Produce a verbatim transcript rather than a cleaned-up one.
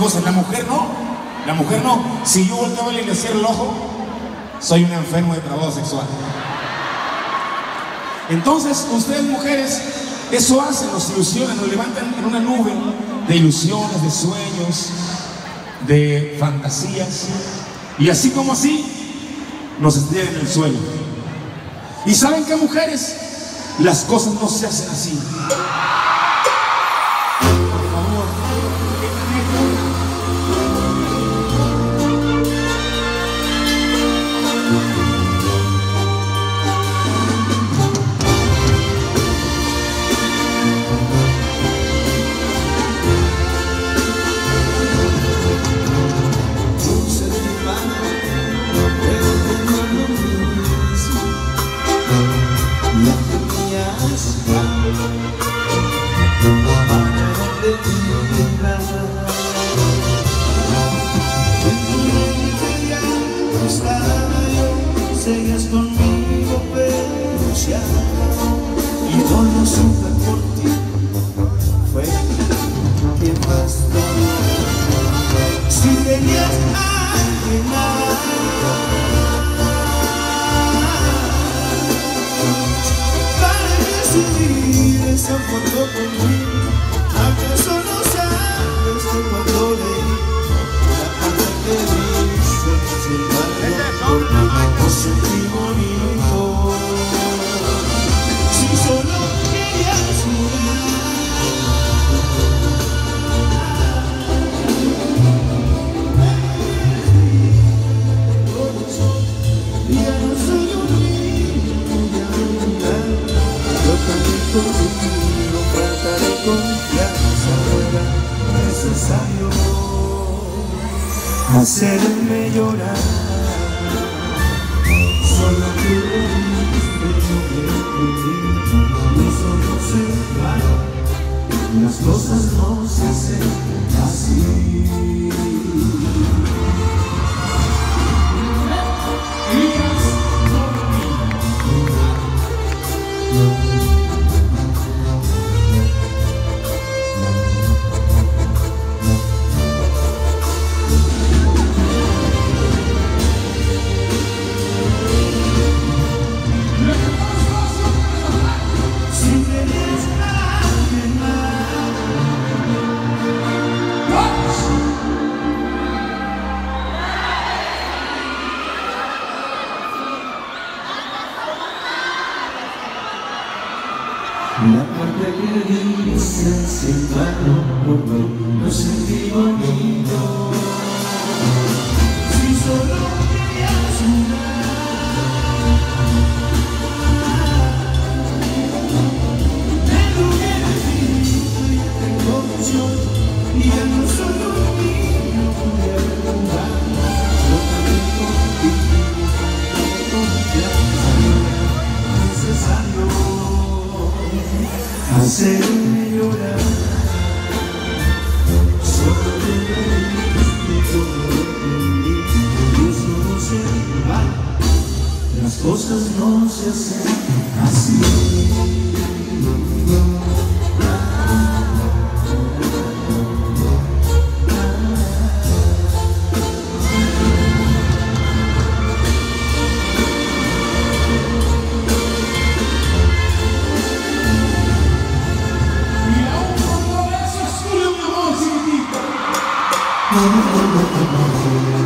cosas. La mujer no. La mujer no. Si yo volteo a verle y le cierro el ojo, soy un enfermo de trabajo sexual. Entonces, ustedes mujeres, eso hacen, nos ilusionan, nos levantan en una nube de ilusiones, de sueños, de fantasías. Y así como así, nos estrellan en el suelo. ¿Y saben qué, mujeres? Las cosas no se hacen así. Seguías conmigo, pero ya, y no lo supe por ti, fue quien más dolió. Si tenías a alguien más para decidir esa foto conmigo, ¿acaso no sabes que cuando leí la parte que dice sin valor por mí no sentí bonito? Si solo querías jugar, ya no soy un niño, voy a olvidar. Yo también contigo trataré con confianza, no era necesario hacerme llorar. Solo quiero y solo se va. Las cosas no se hacen así. La parte que dice sin valor por mí no sentí bonito. Si solo querías jugar, tengo que decirte que tengo opción y ya no soy un niño, voy a jugar. Yo también contigo tengo confianza, no es necesario hacerme llorar. Solo te reíste como lo entendí, y eso no se va. Las cosas no se hacen así. No, no, no, no, no.